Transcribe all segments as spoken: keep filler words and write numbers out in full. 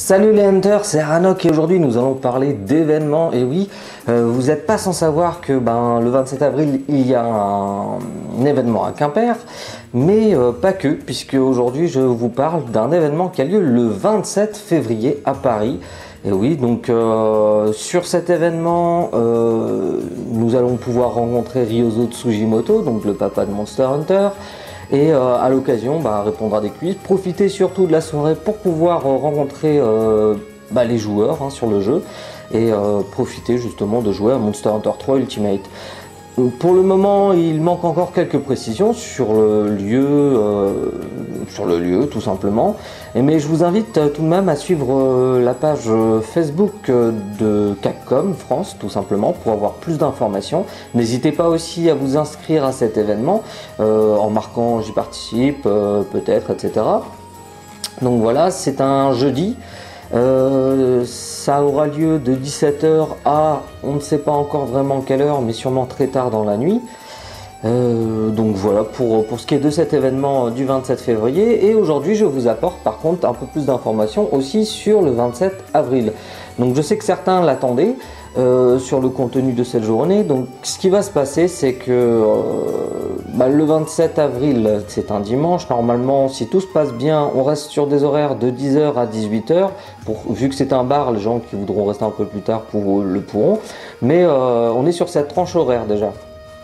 Salut les hunters, c'est Ranok et aujourd'hui nous allons parler d'événements. Et oui, euh, vous n'êtes pas sans savoir que ben, le vingt-sept avril il y a un, un événement à Quimper, mais euh, pas que, puisque aujourd'hui je vous parle d'un événement qui a lieu le vingt-sept février à Paris. Et oui, donc euh, sur cet événement, euh, nous allons pouvoir rencontrer Ryozo Tsujimoto, donc le papa de Monster Hunter. Et euh, à l'occasion, bah, répondre à des quiz, profiter surtout de la soirée pour pouvoir euh, rencontrer euh, bah, les joueurs hein, sur le jeu et euh, profiter justement de jouer à Monster Hunter trois Ultimate. Pour le moment, il manque encore quelques précisions sur le lieu, euh, sur le lieu tout simplement. Mais je vous invite tout de même à suivre la page Facebook de Capcom France tout simplement pour avoir plus d'informations. N'hésitez pas aussi à vous inscrire à cet événement euh, en marquant j'y participe, euh, peut-être, et cetera. Donc voilà, c'est un jeudi. Euh, ça aura lieu de dix-sept heures à on ne sait pas encore vraiment quelle heure, mais sûrement très tard dans la nuit. Euh, donc voilà pour, pour ce qui est de cet événement du vingt-sept février. Et aujourd'hui je vous apporte par contre un peu plus d'informations aussi sur le vingt-sept avril. Donc je sais que certains l'attendaient euh, sur le contenu de cette journée. Donc ce qui va se passer, c'est que euh, bah, le vingt-sept avril c'est un dimanche. Normalement, si tout se passe bien, on reste sur des horaires de dix heures à dix-huit heures. Pour, vu que c'est un bar, les gens qui voudront rester un peu plus tard pour, le pourront. Mais euh, on est sur cette tranche horaire déjà.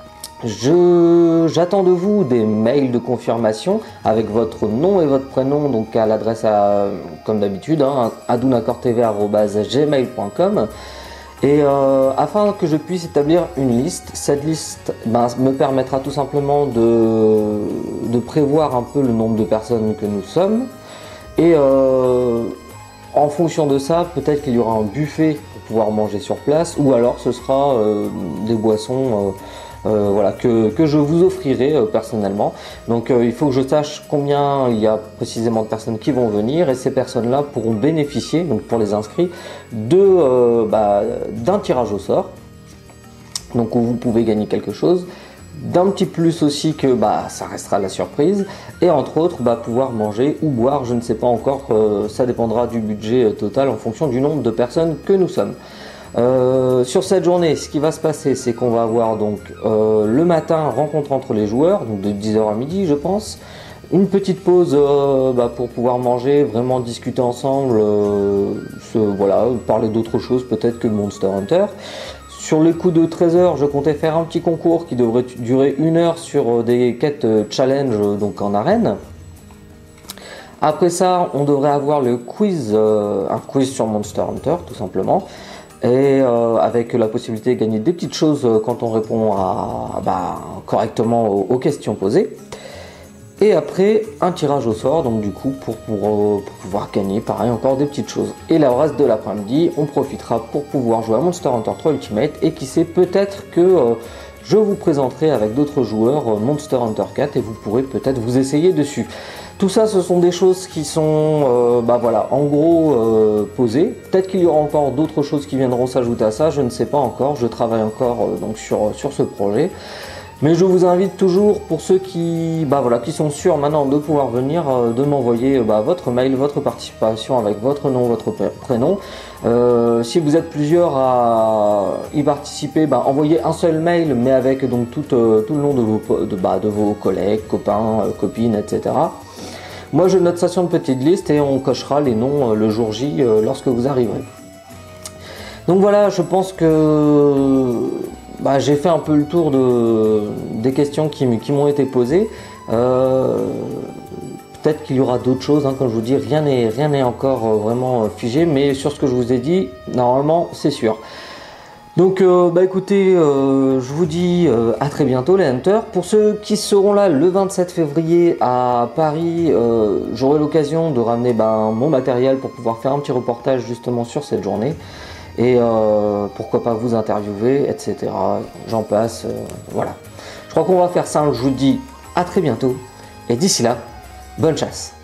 Je, j'attends de vous des mails de confirmation avec votre nom et votre prénom, donc à l'adresse à, comme d'habitude, hein, adunakortv arobase gmail point com. Et euh, afin que je puisse établir une liste, cette liste ben, me permettra tout simplement de, de prévoir un peu le nombre de personnes que nous sommes. Et euh, en fonction de ça, peut-être qu'il y aura un buffet pour pouvoir manger sur place, ou alors ce sera euh, des boissons. Euh, Euh, voilà, que, que je vous offrirai euh, personnellement. Donc euh, il faut que je sache combien il y a précisément de personnes qui vont venir, et ces personnes là pourront bénéficier, donc pour les inscrits, de euh, bah, d'un tirage au sort, donc où vous pouvez gagner quelque chose, d'un petit plus aussi que bah, ça restera la surprise, et entre autres bah, pouvoir manger ou boire, je ne sais pas encore, euh, ça dépendra du budget total en fonction du nombre de personnes que nous sommes. Euh, sur cette journée, ce qui va se passer, c'est qu'on va avoir donc euh, le matin rencontre entre les joueurs, donc de dix heures à midi je pense, une petite pause euh, bah, pour pouvoir manger, vraiment discuter ensemble, euh, ce, voilà, parler d'autre chose peut-être que de Monster Hunter. Sur les coups de treize heures, je comptais faire un petit concours qui devrait durer une heure sur euh, des quêtes euh, challenge euh, donc en arène. Après ça, on devrait avoir le quiz, euh, un quiz sur Monster Hunter tout simplement. Et euh, avec la possibilité de gagner des petites choses quand on répond à, bah, correctement aux, aux questions posées. Et après un tirage au sort, donc du coup pour, pour, euh, pour pouvoir gagner pareil encore des petites choses. Et le reste de l'après-midi, on profitera pour pouvoir jouer à Monster Hunter trois Ultimate, et qui sait, peut-être que euh, je vous présenterai avec d'autres joueurs euh, Monster Hunter quatre et vous pourrez peut-être vous essayer dessus. Tout ça, ce sont des choses qui sont, euh, bah voilà, en gros euh, posées. Peut-être qu'il y aura encore d'autres choses qui viendront s'ajouter à ça, je ne sais pas encore. Je travaille encore euh, donc sur, sur ce projet. Mais je vous invite toujours, pour ceux qui, bah voilà, qui sont sûrs maintenant de pouvoir venir, euh, de m'envoyer bah, votre mail, votre participation avec votre nom, votre prénom. Euh, si vous êtes plusieurs à y participer, bah, envoyez un seul mail, mais avec donc tout, euh, tout le nom de vos, de, bah, de vos collègues, copains, euh, copines, et cetera. Moi je note ça sur une petite liste et on cochera les noms euh, le jour J euh, lorsque vous arriverez. Donc voilà, je pense que bah, j'ai fait un peu le tour de, des questions qui, qui m'ont été posées. Euh, Peut-être qu'il y aura d'autres choses, hein, comme je vous dis, rien n'est rien n'est encore euh, vraiment euh, figé, mais sur ce que je vous ai dit, normalement c'est sûr. Donc euh, bah écoutez, euh, je vous dis euh, à très bientôt les hunters. Pour ceux qui seront là le vingt-sept février à Paris, euh, j'aurai l'occasion de ramener ben, mon matériel pour pouvoir faire un petit reportage justement sur cette journée. Et euh, pourquoi pas vous interviewer, et cetera. J'en passe, euh, voilà. Je crois qu'on va faire ça, je vous dis à très bientôt. Et d'ici là, bonne chasse.